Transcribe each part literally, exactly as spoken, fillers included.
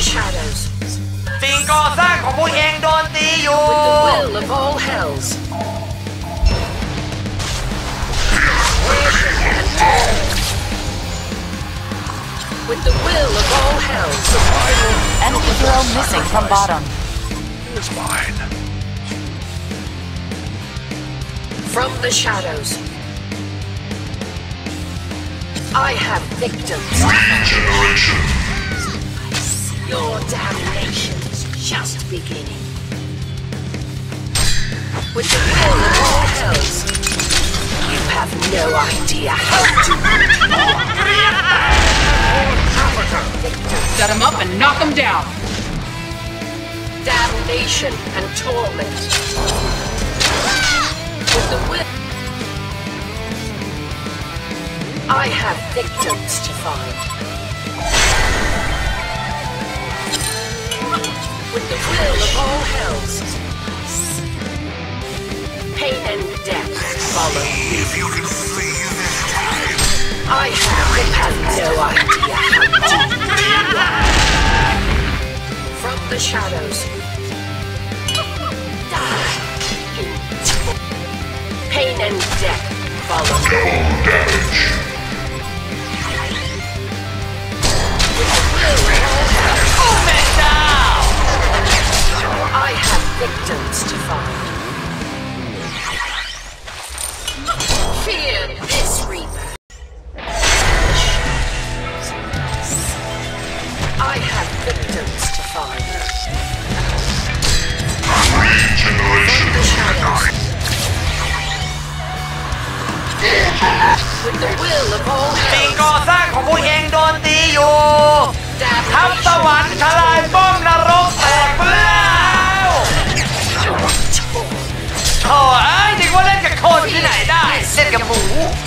shadows. สิ่งก่อสร้างของพวกเองโดนตีอยู่ With the will of all hells. With the will of all hells. Enemy hero missing from bottom. It's mine. From the shadows. I have victims. Regeneration. Your damnation is just beginning. With the will of all hells. You have no idea how to Set him up and knock him down. damnation and torment. With the will, I have victims to find. With the will of all hells, pain and death follow. If you can see this time. I have, have no idea how deep you are. From the shadows. Die. Pain and death follow. Double damage. With the will of all hells, Move it down! I have victims to find. Fear this reaper. I have victims to find. Regeneration. The shadows. With the will of all สิ่ง hells. ก่อสร้างของพวกเองโดนตีอยู่ทัพสวรรค์ทลายป้อมนรกแตกเปล่าโถ่เอ้ยนึกว่าเล่นกับคนที่ไหนได้เล่นกับหมู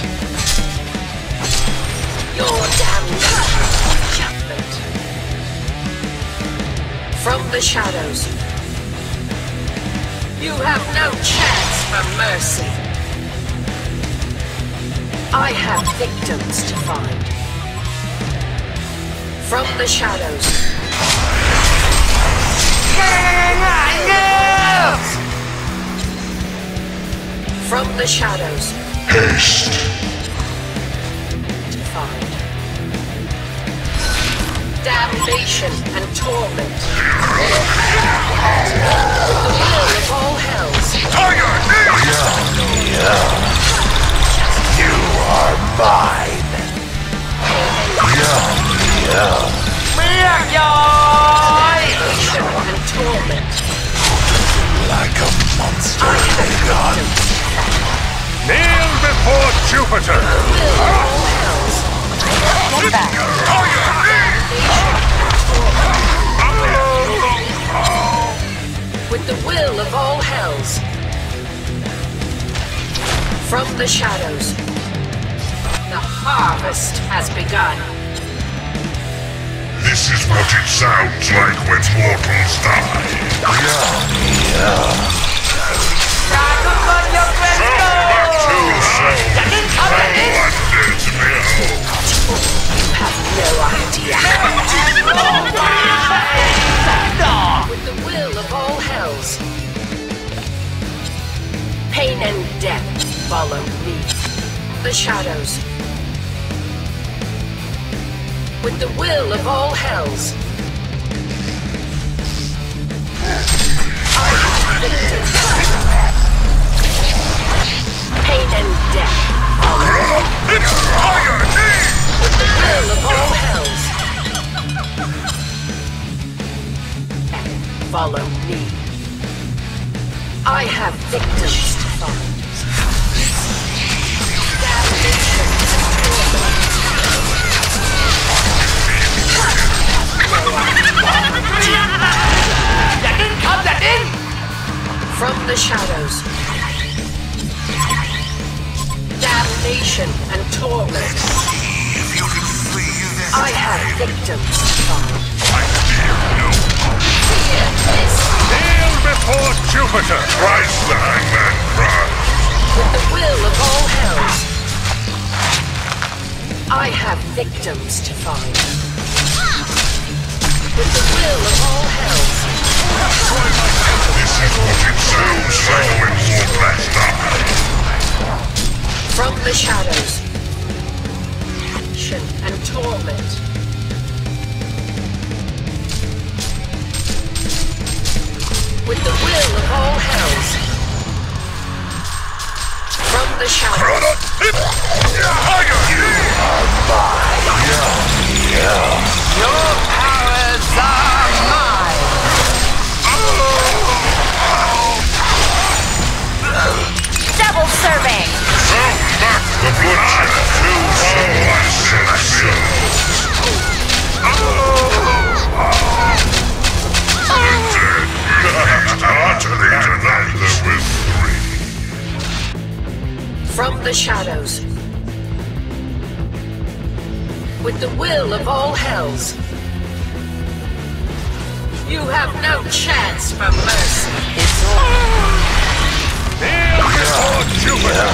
Your damnation judgment. From the shadows. You have no chance for mercy. I have victims to find. From the shadows. From the shadows. Haste. To find. Damnation and torment. With the will of all hells. Tiger! You are mine. Yum, yum. เมียกย้อย Damnation and torment. Like a monster begun. Kneel before Jupiter! Will of all hells. Get back. With the will of all hells. From the shadows. The harvest has begun. This is what it sounds like when mortals die. Yum, yum. การทุกคนยกเว้น Go กู back to yourself. อย่าดิ้นครับอย่าดิ้น Wonders behold. You have no idea. ดอก With the will of all hells. Pain and death follow me. The shadows. With the will of all hells. I have victims. Pain and death follow me. It's Tiger King! With the will of all hells. Follow me. I have victims to find. Damnation and torment. อย่าดิ้นครับอย่าดิ้น From the shadows. Damnation and torment. If you can see this I have victims to find. I fear no one. Fear this. Kneel before Jupiter! Christ the hangman cries. With the will of all hells. I have victims to find. With the will will of all hells. This is what it sounds like when Warblast die. From the shadows. Action and torment. With the will of all hells. From the shadows. Your powers are mine! Double serving! The butcher fills someone's selection. Utterly tonight with three. From the shadows. With the will of all hells. You have no chance for mercy. It's all. Kneel before Jupiter!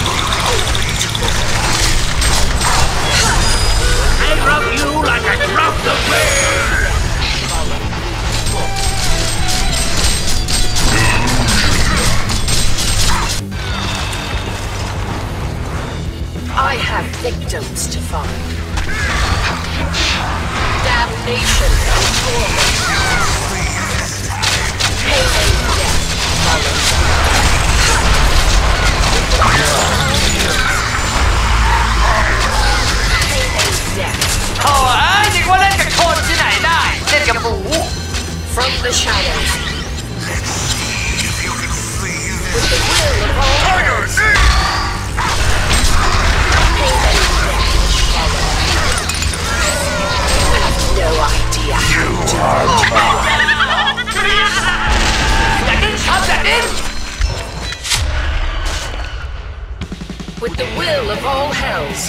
I rub you like I rub the wind! I have victims to find. Damnation and torment. Pain and death follows. Pain and death. โถ่เอ้ยนึกว่าเล่นกับคนที่ไหนได้เล่นกับหมู From the shadows. With the will of all hells. Pain and death follow. You have no idea how to live. อย่าดิ้นครับอย่าดิ้น With the will of all hells.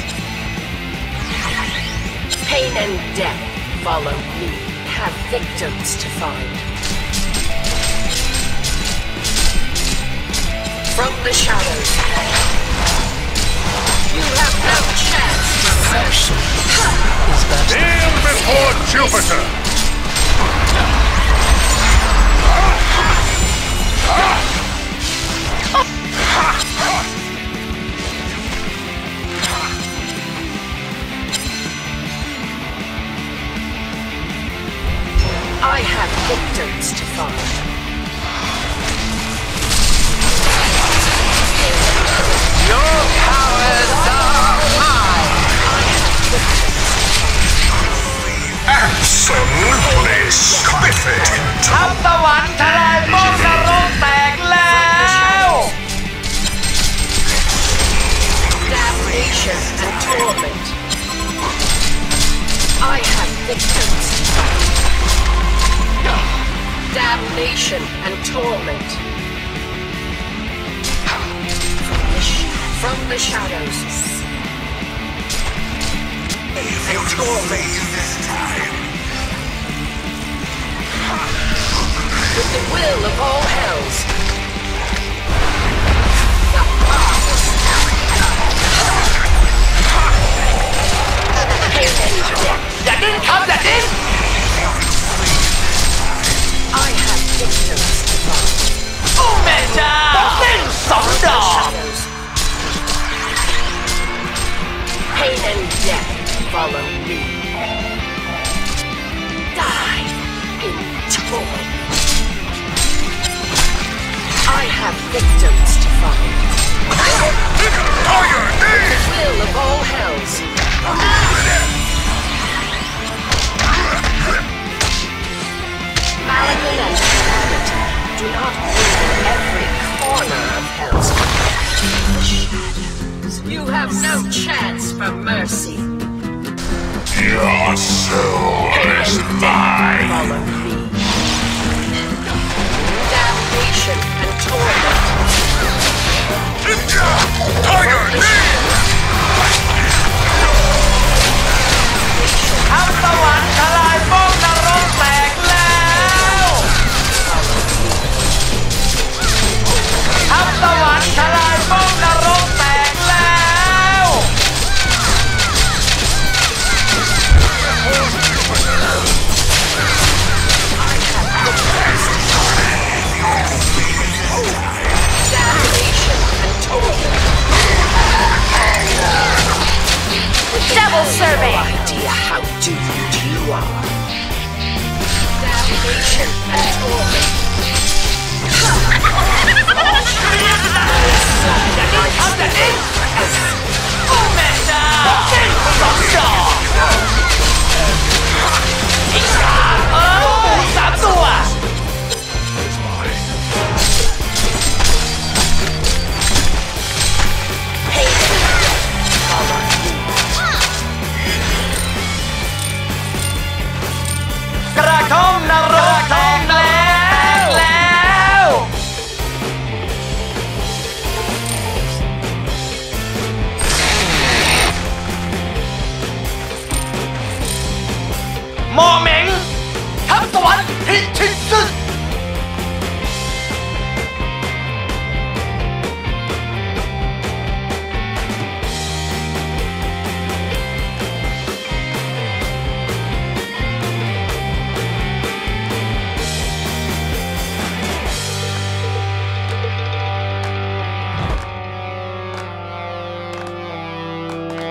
Pain and death follow me. Have victims to find. From the shadows. You have no chance for mercy. Kneel before Jupiter! I have victims to find. Your powers are mine! Absolutely spiffy. ทัพตะวันทลายป้อมนรกแตกแล้ว Damnation and torment. I have victims to find. Damnation and torment. From the, sh from the shadows. And torment. With the will of all hells. The harvest. Pain and death. อย่าดิ้นครับอย่าดิ้น I have victims to find. โอ้แม่เจ้าสิ้นสองดอก Shadows. Pain and death follow me. Die in torment. I have victims to find. The will of all hells. Malachi and Calamity do not rule every corner of hell's shadows. You have no chance for mercy. Your soul is mine. Follow me. Damnation and torment. Tiger, kneel! ทัพตะวันทลายป้อมนรกแตกแล้วทัพตะวันทลายป้อมนรกแตกแล้ว Kneel and torment. ทำแบบนี้โอ้แม่จ้าจิ้งสองดอกอีกสามเออหมูสามตัว กระทงนรกแตกแล้วแล้วโมเหม็งทับสวรรค์พิชิต